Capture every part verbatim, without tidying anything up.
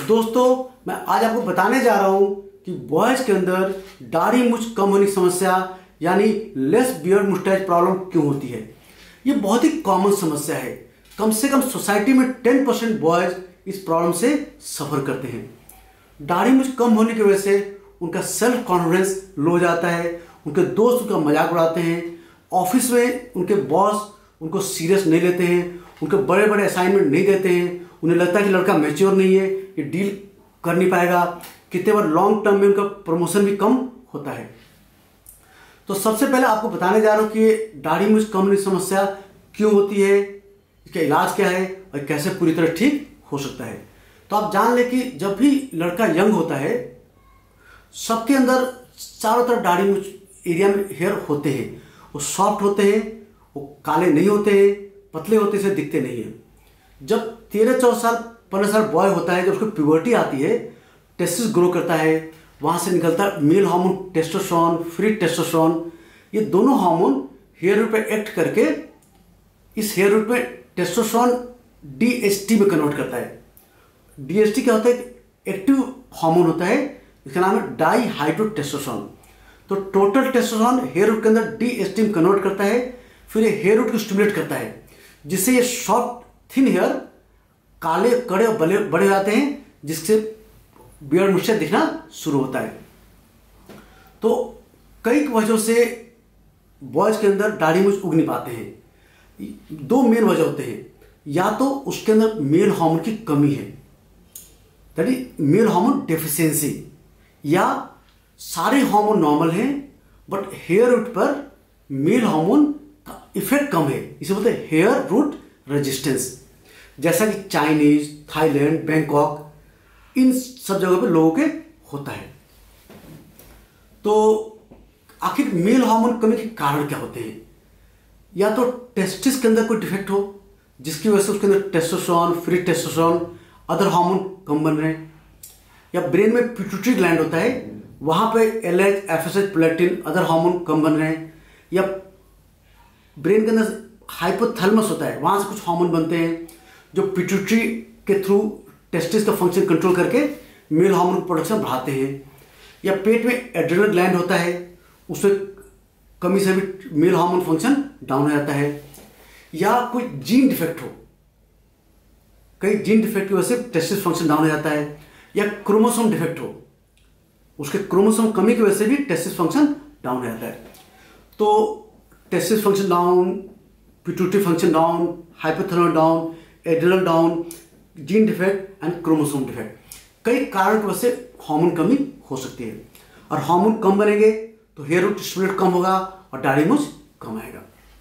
दोस्तों मैं आज आपको बताने जा रहा हूं कि बॉयज के अंदर दाढ़ी मूंछ कम होने की समस्या यानी लेस बियर्ड मुस्टैच प्रॉब्लम क्यों होती है। ये बहुत ही कॉमन समस्या है। कम से कम सोसाइटी में टेन परसेंट बॉयज इस प्रॉब्लम से सफर करते हैं। दाढ़ी मूंछ कम होने की वजह से उनका सेल्फ कॉन्फिडेंस लो हो जाता है, उनके दोस्त उनका मजाक उड़ाते हैं, ऑफिस में उनके बॉस उनको सीरियस नहीं लेते हैं, उनके बड़े बड़े असाइनमेंट नहीं देते हैं, उन्हें लगता है कि लड़का मैच्योर नहीं है, ये डील कर नहीं पाएगा। कितने बार लॉन्ग टर्म में उनका प्रमोशन भी कम होता है। तो सबसे पहले आपको बताने जा रहा हूं कि ये दाढ़ी मूंछ कम होने की समस्या क्यों होती है, इसका इलाज क्या है और कैसे पूरी तरह ठीक हो सकता है। तो आप जान लें कि जब भी लड़का यंग होता है सबके अंदर चारों तरफ दाढ़ी मूंछ एरिया में हेयर होते हैं। वो सॉफ्ट होते हैं, वो काले नहीं होते हैं, पतले होते से दिखते नहीं हैं। जब तेरह चौदह साल पंद्रह साल बॉय होता है, जब उसको प्यूबर्टी आती है, टेस्टिस ग्रो करता है, वहाँ से निकलता है male hormone testosterone, free testosterone. ये दोनों हार्मोन हेयर रूट पे एक्ट करके इस हेयर रूट पे टेस्टोस्टेरोन डी एच टी में कन्वर्ट करता है। डी एच टी क्या होता है? एक्टिव हार्मोन होता है, इसका नाम है डाई हाइड्रो टेस्टोस्टेरोन। तो टोटल टेस्टोस्टेरोन हेयर रूट के अंदर डी एच टी में कन्वर्ट करता है, फिर ये हेयर रूट को स्टिमुलेट करता है, जिससे ये सॉफ्ट थिन हेयर काले कड़े और बड़े बड़े हो जाते हैं, जिससे बियर्ड मुस्टैच दिखना शुरू होता है। तो कई वजहों से बॉयज के अंदर दाढ़ी मूंछ उग नहीं पाते हैं। दो मेन वजह होते हैं, या तो उसके अंदर मेल हार्मोन की कमी है, that is male hormone deficiency, या सारे हार्मोन नॉर्मल हैं बट हेयर रूट पर मेल हार्मोन का इफेक्ट कम है, इसे बोलते हैं हेयर रूट रेजिस्टेंस। जैसा कि चाइनीज, थाईलैंड, बैंकॉक, इन सब जगहों पे लोगों के होता है। तो आखिर मेल हार्मोन कमी के कारण क्या होते हैं? या तो टेस्टिस के अंदर कोई डिफेक्ट हो जिसकी वजह से उसके अंदर testosterone, free testosterone, other hormone कम बन रहे हैं, या ब्रेन में पिट्यूटरी ग्लैंड होता है, वहां पे L H, F S H, prolactin, other hormone कम बन रहे हैं, या ब्रेन के अंदर हाइपोथैलेमस होता है, वहां से कुछ हार्मोन बनते हैं जो पिट्यूटरी के थ्रू टेस्टिस का फंक्शन कंट्रोल करके मेल हार्मोन प्रोडक्शन बढ़ाते हैं, या पेट में एड्रेनल ग्लैंड होता है, उसमें कमी से भी मेल हार्मोन फंक्शन डाउन हो जाता है, या कोई जीन डिफेक्ट हो, कई जीन डिफेक्ट की वजह से टेस्टिस फंक्शन डाउन हो जाता है, या क्रोमोसोम डिफेक्ट हो, उसके क्रोमोसोम कमी की वजह से भी टेस्टिस फंक्शन डाउन हो जाता है। तो testis function down, pituitary function down, hypothalamus down, adrenal down, gene defect and chromosome defect, कई कारण की वजह से हार्मोन कमी हो सकती है। और हार्मोन कम बनेंगे तो हेयर रूट स्टिमुलेट कम होगा और दाढ़ी मूंछ कम आएगा।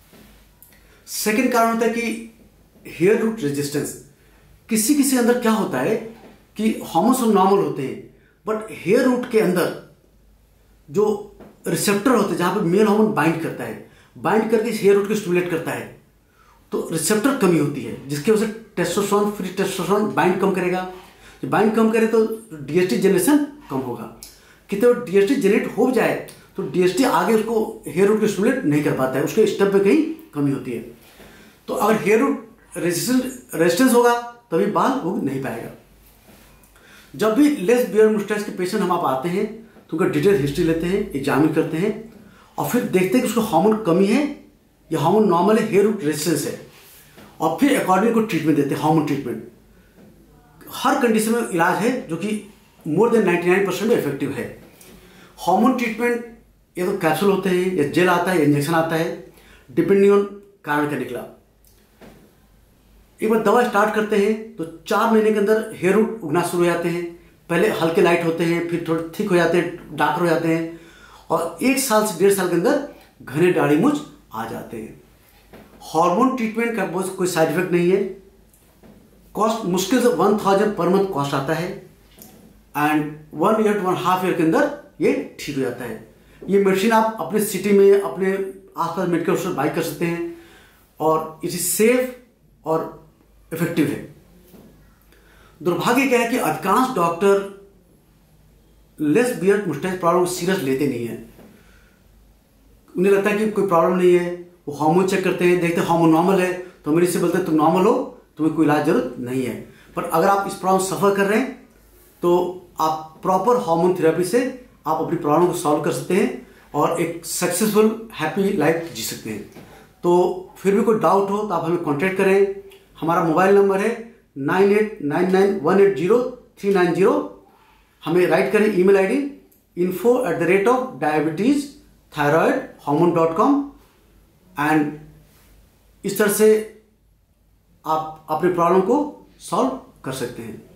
सेकेंड कारण होता है कि हेयर रूट रेजिस्टेंस। किसी किसी अंदर क्या होता है कि हार्मोन्स नॉर्मल होते हैं बट हेयर रूट के अंदर जो रिसेप्टर होते हैं जहां पे मेल हार्मोन बाइंड करता है, बाइंड करके हेयर रूट को स्टिमुलेट करता है, तो रिसेप्टर कमी होती है जिसकी वजह से टेस्टोस्टेरोन, फ्री टेस्टोस्टेरोन बाइंड कम करेगा। जब बाइंड कम करे तो डीएचटी जनरेशन कम होगा। कितने डीएचटी जनरेट हो जाए तो डीएचटी आगे उसको हेयर रूट को स्टिमुलेट नहीं कर पाता है, उसके स्टेप पे कहीं कमी होती है। तो अगर हेयर रूट रेजिस्टेंस होगा तभी बाल उग नहीं पाएगा। जब भी लेस बियर्ड मुस्टैच के पेशेंट हम आप आते हैं तो उनका डिटेल हिस्ट्री लेते हैं, एग्जामिन करते हैं और फिर देखते हैं कि उसको हार्मोन कमी है या हार्मोन नॉर्मल है, हेयर रूट रेजिस्टेंस है, और फिर अकॉर्डिंग को ट्रीटमेंट देते हैं, हार्मोन ट्रीटमेंट। हर कंडीशन में इलाज है जो कि मोर देन निन्यानवे परसेंट में इफेक्टिव है। हार्मोन ट्रीटमेंट या तो कैप्सूल होते हैं या जेल आता है या इंजेक्शन आता है, डिपेंडिंग ऑन कारण का निकला। एक बार दवा स्टार्ट करते हैं तो चार महीने के अंदर हेयर रूट उगना शुरू हो जाते हैं। पहले हल्के लाइट होते हैं, फिर थोड़े थिक हो जाते हैं, डार्क हो जाते हैं, और एक साल से डेढ़ साल के अंदर घने दाढ़ी मूंछ आ जाते हैं। हार्मोन ट्रीटमेंट का बहुत कोई साइड इफेक्ट नहीं है। कॉस्ट मुश्किल से one thousand per month cost आता है, and one year to one half year के अंदर ये ठीक हो जाता है। ये मेडिसिन आप अपने सिटी में, अपने आसपास मेडिकल स्टोर बाई कर सकते हैं, और इट इज सेफ और इफेक्टिव है। दुर्भाग्य क्या है कि अधिकांश doctor less beard moustache problem serious लेते नहीं है। उन्हें लगता है कि कोई प्रॉब्लम नहीं है, वो हार्मोन चेक करते हैं, देखते हैं हार्मोन नॉर्मल है तो मेरे से बोलते हैं तुम नॉर्मल हो, तुम्हें कोई इलाज जरूरत नहीं है। पर अगर आप इस प्रॉब्लम सफर कर रहे हैं तो आप प्रॉपर हार्मोन थेरेपी से आप अपनी प्रॉब्लम को सॉल्व कर सकते हैं और एक सक्सेसफुल हैप्पी लाइफ जी सकते हैं। तो फिर भी कोई डाउट हो तो आप हमें कांटेक्ट करें। हमारा मोबाइल नंबर है nine eight nine nine one eight zero three nine zero. हमें राइट करें email ID info at the rate of diabetes thyroid hormone dot com. And इस तरह से आप अपनी प्रॉब्लम को सॉल्व कर सकते हैं।